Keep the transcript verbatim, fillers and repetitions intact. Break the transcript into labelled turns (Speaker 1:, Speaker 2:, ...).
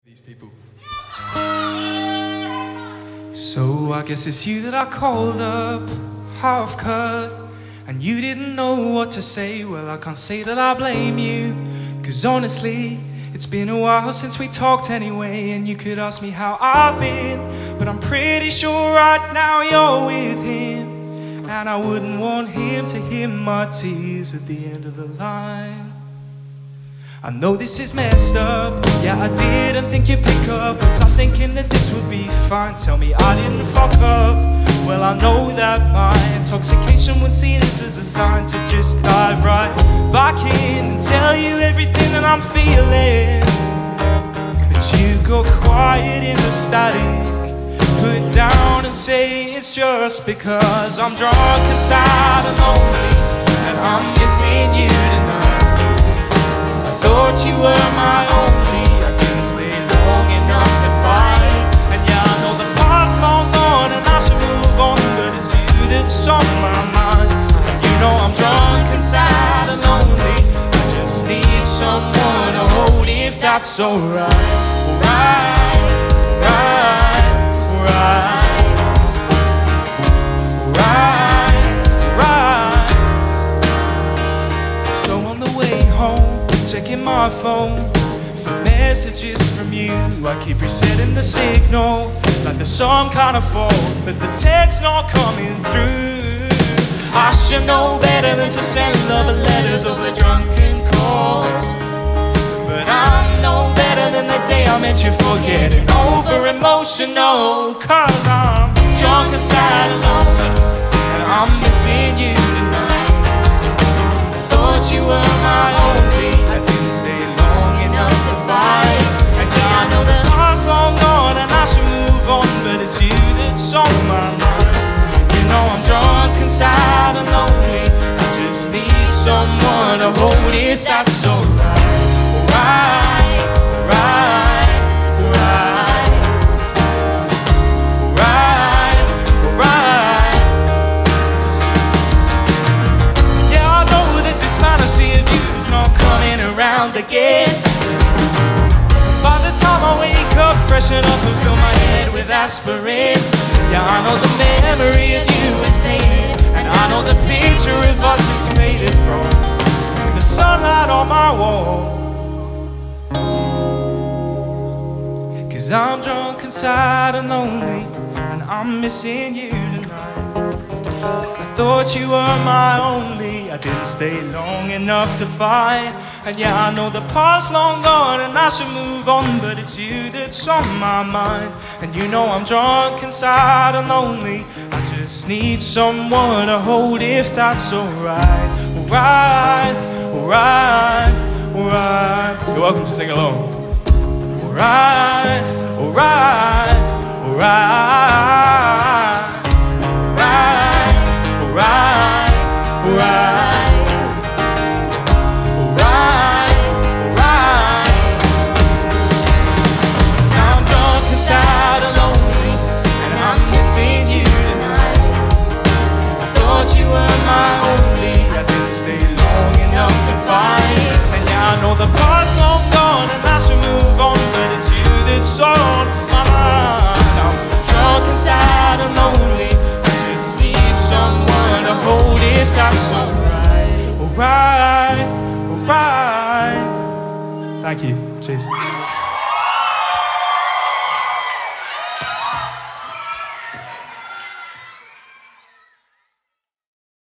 Speaker 1: These people. So I guess it's you that I called up, half cut, and you didn't know what to say. Well, I can't say that I blame you, cause honestly, it's been a while since we talked anyway. And you could ask me how I've been, but I'm pretty sure right now you're with him. And I wouldn't want him to hear my tears at the end of the line. I know this is messed up, yeah, I didn't think you'd pick up. Was I thinking that this would be fine? Tell me I didn't fuck up. Well, I know that my intoxication would see this as a sign to just dive right back in and tell you everything that I'm feeling. But you go quiet in the static, put down and say it's just because I'm drunk and sad and lonely, and I'm missing you tonight. Thought you were my only, I didn't stay long enough to fight. And yeah, I know the past long gone and I should move on, but it's you that's on my mind. And you know I'm drunk and sad and lonely, I just need someone to hold if that's alright. Alright, right, right, right, right. So on the way home, checking my phone for messages from you, I keep resetting the signal like there's some kind of fault, but the text's not coming through. I should know better than to send love letters over drunken calls, but I'm no better than the day I met you for getting over emotional. Cause I'm drunk and sad and lonely, and I'm missing you tonight. Thought you were my only, I didn't stay long enough to fight. And yeah, I know that life's long gone and I should move on, but it's you that's on my mind. You know I'm drunk and sad and lonely, I just need someone to hold if that's alright. Alright, right, right, right, right. Yeah, I know that this fantasy of you's not coming around again. By the time I wake up, freshen up and fill my head with aspirin. Yeah, I know the memory of you is tainted, and I know the picture of us is faded from the sunlight on my wall. Cause I'm drunk and sad and lonely, and I'm missing you tonight. I thought you were my only, I didn't stay long enough to fight. And yeah, I know the past long gone and I should move on, but it's you that's on my mind. And you know I'm drunk and sad and lonely, I just need someone to hold if that's alright. Alright, alright, alright. You're welcome to sing along. Alright, alright, alright. Alright, alright, alright, alright, alright. Cause I'm drunk and sad and lonely, and I'm missing you tonight. I thought you were my only, I didn't stay long enough to fight. And yeah, I know the past long gone and I should move on, but it's you that's on my mind. I'm drunk and sad and lonely, someone to hold if that's alright. Alright, alright. Thank you. Cheers.